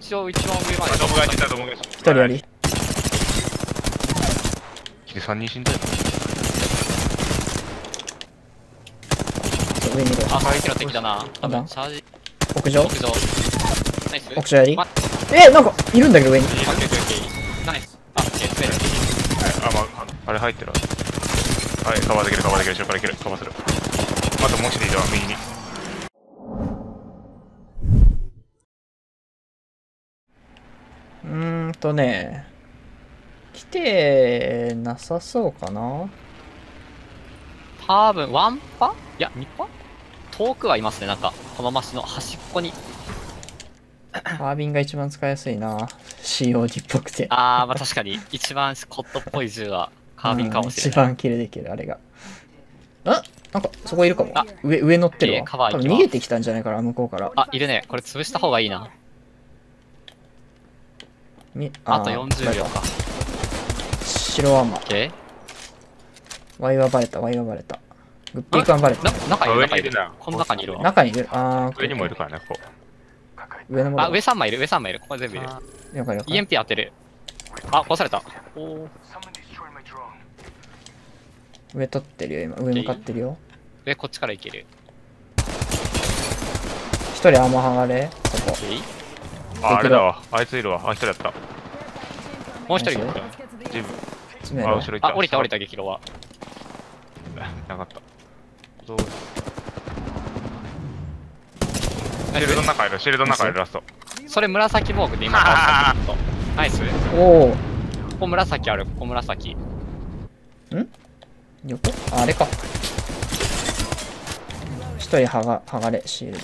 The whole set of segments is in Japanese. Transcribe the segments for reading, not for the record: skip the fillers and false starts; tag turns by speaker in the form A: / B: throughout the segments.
A: 一応一番上まで。
B: ドームがいた、ドームがいた。
C: 一人やり。
B: 3人死んだよ。
C: 上にいる。
A: あ、相手の敵だな。多分、
C: なんだ
A: チャージ。
C: 屋上
A: 屋上。ナイス。
C: 屋上やり
A: ま
C: なんか、いるんだけど上に。
A: オッケーオッケーオッケー。ナイス。あ、オッケー、詰める。
B: あ、まあ、あれ入ってる。はい、カバーできる、カバーできる、後ろからいける、カバーする。あともう一人いるわ、右に。
C: 来てなさそうかな。
A: 多分、ワンパいや、2パ遠くはいますね、なんか。このマシの端っこに。
C: カービンが一番使いやすいな。COD っぽくて。
A: あー、まあ確かに、一番コットっぽい銃はカービンかもしれない。
C: 一番キルできる、あれが。なんか、そこいるかも
A: あ。
C: 上乗ってるわ。
A: カバー
C: 多
A: 行きます
C: 分逃げてきたんじゃないかな、向こうから。
A: あ、いるね。これ潰した方がいいな。あと40秒か。
C: 白アンマー。
A: オッケ
C: ワイはバレた、ワイはバレた。グッピークはバレた。
A: 中いる、中いる
B: 上にいるな。
A: この中にいるわ。
C: 中にいる。
B: 上にもいるからね、ここ。
C: 上のもの。
A: あ、上3枚いる、上3枚いる。ここ全部いる。
C: 了解了解。
A: EMP 当てる。あ、壊された。おー。
C: 上取ってるよ、今。上向かってるよ。
A: 上こっちから行ける。
C: 一人アーマー剥がれ。そこ。
B: あ、あれだわ。あいついるわ。あ、一人やった。
A: もう一人いる。
B: ジム。
C: 詰めろ。
B: あ、後ろ行った。
A: あ、降りた降りた、激ロは。
B: なかった。どうシールドの中いる、シールドの中いる、ラスト。
A: それ紫防具で今倒したんだけど。ナイス。
C: おお。
A: ここ紫ある、ここ紫。
C: 横あれか。一人剥がれ、シールド。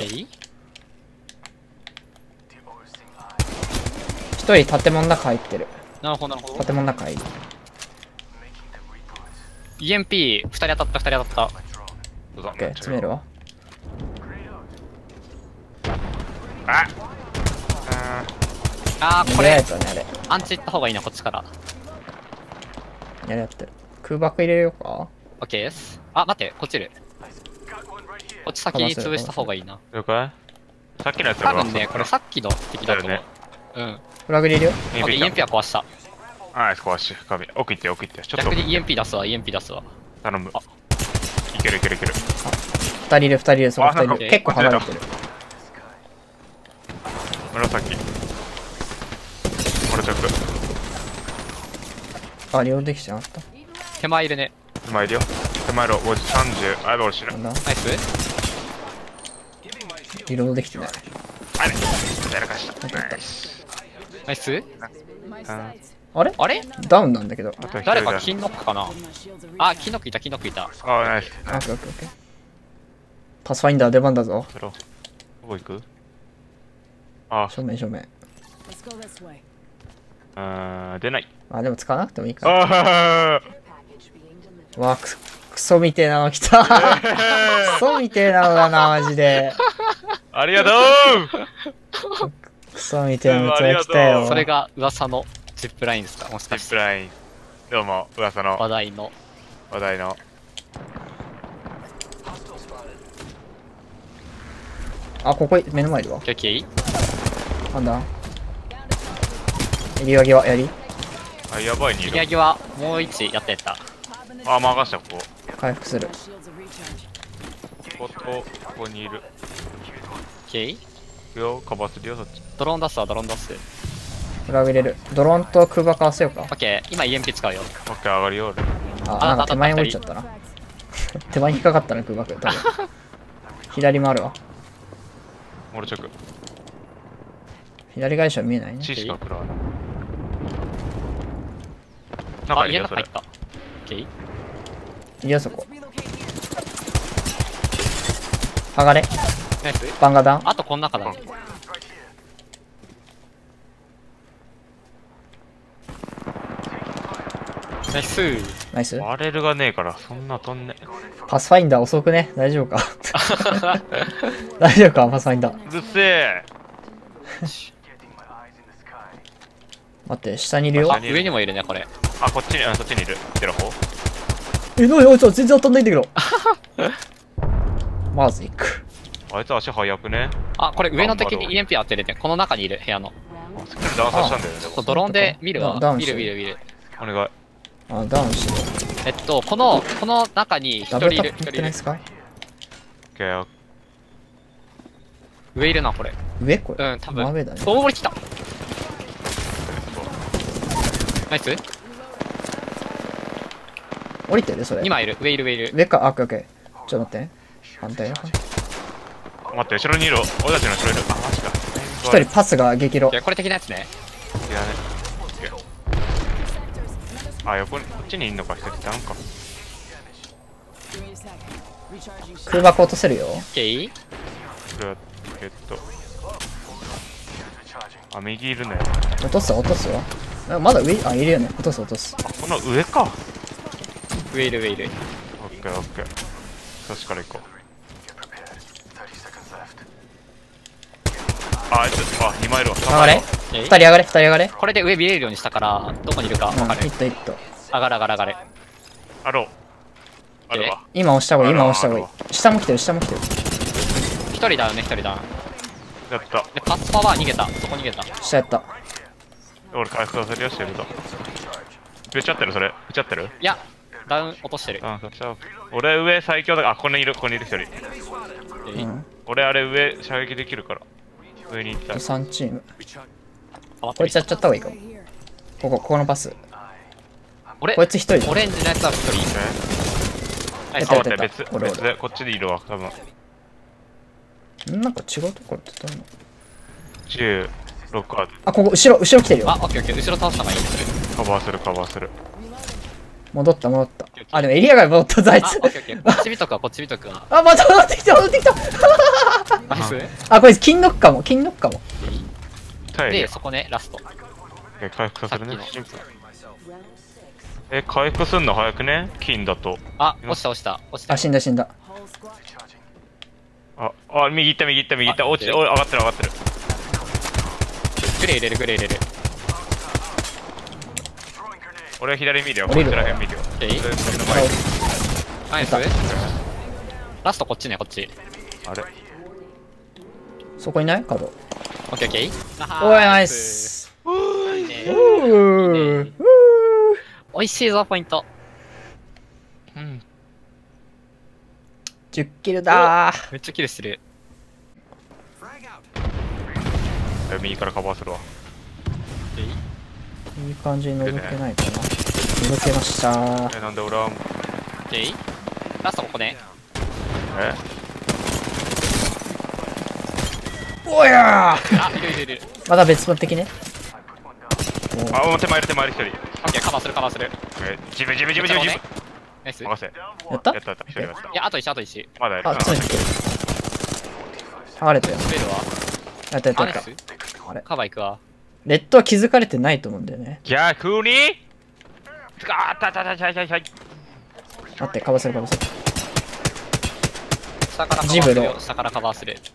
C: 一人建物の中入ってる。
A: なるほど、なるほど。
C: 建物の中入る。
A: EMP、2人当たった、2人当たった。
B: どうぞ。
C: オッケー、詰めるわ。
A: あー、これ
C: やられ、たね、あれ。
A: アンチ行った方がいいな、こっちから。
C: やってる。空爆入れようか。
A: OK です。あ、待って、こっちいる。こっち先に潰した方がいいな。
B: 了解。さっきのやつ
A: 多分ね、これさっきの敵だと思う。うん。
C: フラグ入れるよ。
A: OK、EMP は壊した。
B: あ、壊し。壁。奥行って、奥行って。ちょっと。
A: 逆に EMP 出すわ、EMP 出すわ。
B: 頼む。いけるいけるいける。
C: 二人いる、二人いる、そこ二人いる。
A: なんか
C: 結構離れてる。
B: 紫。これちょっと。
C: あ、利用できてなかった。
A: 手前いるね。
B: 手前いるよ。手前の30。あ、俺死ぬ。
C: なんだ
A: ナイス。
C: リロードできてない。
B: あれやらかした。ナイス。
A: ナイス。
C: あれ
A: あれ
C: ダウンなんだけど。
B: あと一人
A: 誰か
B: だ
A: 金ノックかなあ、金ノックいた、金ノックいた。
B: あ、ナイス。
C: オッケーオッケーオッケー。パスファインダー出番だぞ。
B: どこ行く？あ、
C: 正面正面。
B: 出ない。
C: あ、でも使わなくてもいいか。
B: あ
C: わあ、クソみてえなの来た。クソみてえなのだな、マジで。
B: ありがとう。
C: クソみてえなのが来たよ。
A: それが噂のジップラインですかもしか
B: ジッ
A: して。
B: プライン。どうも、噂の
A: 話題の。
B: 話題の。
C: あ、ここ目の前いるわ。
A: オッケー。
C: なんだ襟上げはやり
B: あ、やばいにいる。
A: 切り上げはもう1やってやった。
B: あ、任した、ここ。
C: 回復する。
B: ここにいる。
A: オッケー。
B: いくよ、カバーするよ、そっち。
A: ドローン出すわ、ドローン出す。
C: フラグ入れる。ドローンと空爆合わせようか。
A: オッケー。今 EMP 使うよ。
B: オッケー、上がるよ、俺。
C: あ、なんか手前に降りちゃったな。手前に引っかかったな、空爆。多分。左もあるわ。
B: 俺直。
C: 左返しは見えないね。
B: C しか食らわない。
A: あ、
B: 中にいるよ、それ
A: 家の中入っ。た。オッケー。
C: いや、そこ。剥がれ。
A: ナイス。
C: バンガダン。
A: あとこの中だね。ナイス。
C: ナイス。
B: バレルがねえから、そんな飛んねえ。
C: パスファインダー遅くね。大丈夫か。大丈夫か、パスファインダー。
B: うるせえ。
C: 待って、下にいるよ。
A: あ、上にもいるね、これ。
B: あ、こっちに、そっちにいる。出る方。
C: え、なにあいつは全然当たんないんだけど。まず行く。
B: あいつ足速くね。
A: あ、これ上の敵に EMP 当てれて、この中にいる、部屋の。
B: スキルダウンさせたんだよね、でも。
A: ドローンで見るわ。見
C: ダウンしてる
A: る見る見る。
B: お願い。
C: あ、ダウンしてる。
A: この中に一
C: ダ
A: 人いる。
C: ブルタップ持ってないですか？
B: オッケー。
A: 上いるな、これ。
C: 上これ。
A: うん、多分。
C: 真上だね。
A: 大盛り来た。ナイス。
C: 降りてるそれ。
A: 2枚いる。上いる上いる。
C: 上か、あ、オッケーオッケー。ちょっと待って。反対だ。
B: 待って、後ろにいる。俺たちの後ろにいる。あ、マジか。
C: 一人パスが激ロ
A: い。や、これ的なやつね。
B: いやね。オッケー。あ、横に、こっちにいんのか、一人ダウンか。
C: 空爆落とせるよ。
A: オッケー。
B: これは、あ、右いるね。
C: 落とすわ、落とすわ。あまだ上、あ、いるよね。落とす落とす。
B: あ、この上か。
A: 上いる上いる。
B: オッケーオッケー。そっちから行こう。あ、あいつ、あ、2枚いるわ。
C: 上がれ。
A: えい
C: 二人上がれ、二人上がれ。
A: これで上見れるようにしたから、どこにいるか
C: うん、
A: 分かる。
C: ヒットヒット。
A: 上がる上がる上がる。
B: あろう。あるわ。
C: 今押した方がいい、今押した方がいい。下も来てる、下も来てる。
A: 一人ダウンね、一人ダウン。
B: やった。
A: で、パスパワー逃げた。そこ逃げた。
C: 下やった。
B: 俺回復させるよ、してると。撃っちゃってる、それ。撃っちゃってる
A: いや、ダウン落としてる。
B: あ、そっちは。俺上最強だから、あ、ここにいる、ここにいる一人。
A: えい
C: うん。
B: 俺あれ上射撃できるから。上に行ったい。
C: 3チーム。
A: あ
C: こいつやっちゃった方がいいかも。ここのパス。
A: 俺
C: こいつ一人だ。
A: オレンジのやつは一人。ナイス
C: やった
B: あ、待って、別、
C: 俺
B: 別で、こっちでいるわ、多分。
C: なんか違うところってどういうの？
B: 10、6ある。
C: あ、ここ、後ろ来てるよ。
A: あ、オッケーオッケー。後ろ倒した方がいい。
B: カバーする、カバーする。
C: 戻った、戻った。あ、でもエリア外戻ったぞ、あい
A: あ、
C: つ
A: オッ。ケーオッケー。こっち見とくわ、こっち見とくわ。
C: あ、また戻ってきた、戻ってきた。
A: ナイス。
C: あ、こいつ金ノックかも、金ノックかも。
B: 耐え
A: で、そこね、ラスト。
B: 回復させるね
A: さっきの。
B: 回復すんの早くね金だと。
A: あ、落ちた落ちた。落ちた
C: あ、。死んだ死んだ。
B: あ、あ、右行った、右行った、右行った。落ちて、おい、上がってる、上がってる。
A: グレー入れる、グレー入れる。
B: 俺は左見るよ。
C: 降りる
B: こっちら辺見るよ。
A: オッケー。
B: 俺の前に
A: ナイス。ラストこっちね、こっち。
B: あれ
C: そこいない角。
A: オッケーオッケー。
C: おい、ナイス。
A: いいね
C: うー。
A: 美味しいぞ、ポイント。
B: うん。
C: 10キルだー。
A: めっちゃキルしてる。
B: 右からカバーするわ。
C: いい感じに覗けないかな。覗けましたー。
B: なんで俺は、
A: オッケー。ラストここね。
B: え
C: おやー。
A: あ、いるいるいる。
C: また別の敵ね。
B: あ、手前いる、手前いる一人。
A: オッケー、カバーするカバーする。
B: ジム、ジム、ジム、ジム、ジム。
A: ナイス。い
B: 任せ。
C: やった
B: やった、やった、一人やった。
A: や、あと石、あと石。
B: まだやる。
C: あ、ついてきてる。剥がれたよ。
A: スペルは
C: やったやったやっ
A: あナイス
C: た。あれ
A: カバー行くわ。
C: レッドは気づかれてないと思うんだよね。
B: 逆にあったあったあったあったあった。
C: 待って、かばせるかばせる。
A: 下からカバー
C: ジブロ
A: するよ。下からカバーする。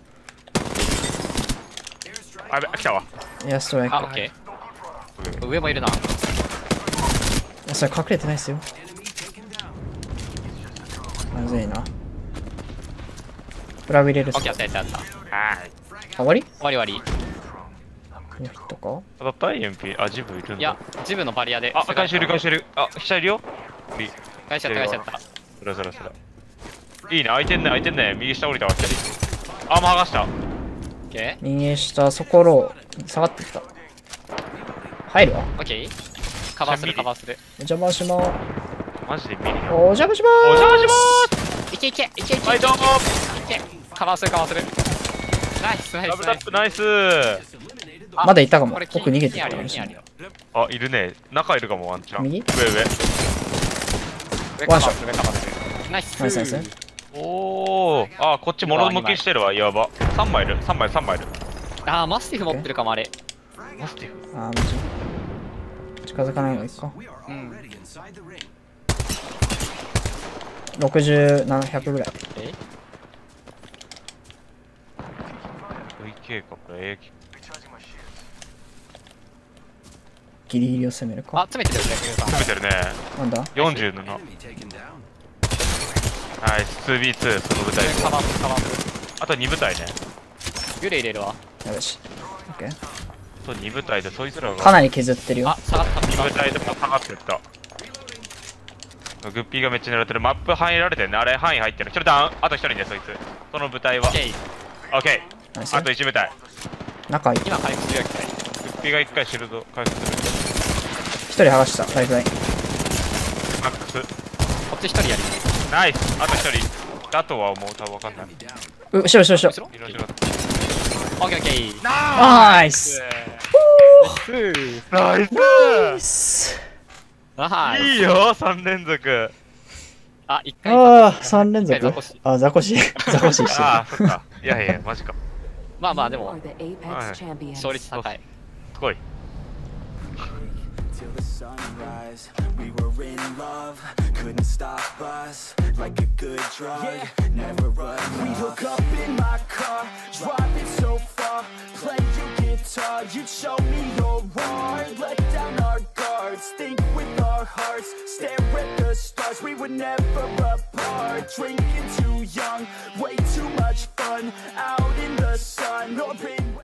B: あ、やべ、来たわ。
C: いや、ストライク。
A: あ、オッケー。上もいるな。
C: いやそれ隠れてないっすよ。まずいな。プラグ入れるっす
A: オッケー、やったやったやった。
B: はい。
C: 終わり
A: 終わり終わ
C: この人か
B: 当たった ?EMP。あ、ジムいるんだ。
A: り。いや、ジムのバリアで。
B: あ、回収いる、回収いる。あ、下いるよ。
A: 返しちゃった、返しちゃった。
B: そらそらそら。いいね、開いてんね、開いてんね。右下降りたわ、一人。あ、もう剥がした。
A: オッケー。
C: 右下、そこロー。下がってきた。入るわ。
A: オッケー。カバーする、カバーする。
C: お邪魔しまー
B: マジで見る
C: す。
B: よ。
C: お邪魔しま
B: お邪魔し
A: いけいけ、いけいけ。
B: ます。はい、どうも。
A: いけ。カバーする、カバーする。ナイス、ナイ
B: ダ
A: ス、ナイス。
B: ブタップナイス。
A: あ
C: まだいたかも
A: これ
C: 奥逃げてた
A: 金あるよ、
C: かもしれない
A: 金あるよ。
B: あ、いるね。中いるかも、ワンチャン。
C: 右
B: 上上。
A: 上カバーする、上カバーする。ナイス。
C: ナイスナイス。
B: おー。あ、こっち物向きしてるわ、やば。3枚いる、3枚、3枚いる。
A: あー、マスティフ持ってるかも、あれ。
B: マスティフ。
C: あー、マジ。近づかないのがいいか。
A: うん。
C: 60、100ぐらい。
A: え
B: VK か、これ AK。
C: ギリギリを攻める
A: あ、
C: か。
A: 詰めてるよ、上
B: 詰めてるね。
C: なんだ
B: 47。ナイス、2v2、その舞台
A: カバーする、カバーする。
B: あと2舞台ね。
A: グレー入れるわ。
C: よし。オッケー。
B: と2部隊でそいつらが
C: かなり削ってるよ。
A: あ、下がった。
B: 2部隊でも下がってった。グッピーがめっちゃ狙ってる。マップ入られてんね。あれ範囲入ってる。1人ダウン。あと1人ね、そいつ。その部隊は。
A: オッケー。
B: オッケ
C: ナイス
B: ー。あと1部隊。
C: 仲いい。
A: 今回復するよ、一回。
B: グッピーが1回シールド回復する。
C: 一人剥がした、ライフライン。
B: マックス。
A: こっち一人やります。
B: ナイス。あと1人。だとは思う。多分わかんない。
C: 後ろ。
A: 後ろ
B: 色々。
A: オッケーオッケー。
C: ナイス。
B: ナイス。
C: ナイス。
B: いいよ、3連続。
A: あ、一回。
C: ああ、3連続
A: 一回ザコシ。
C: あ、ザコシ。ザコシしてる。
B: ああ、そっか。いやいや、マジか。
A: まあまあ、でも、
D: Apex champions.
A: 勝率高い。
B: すごい。
E: Till the sunrise, we were in love, couldn't stop us, like a good drug, never run. We hook up in my car, driving so far, play your guitar, you'd show me your art, let down our guards, think with our hearts, stare at the stars, we were never apart, drinking too young, way too much fun, out in the sun, orbit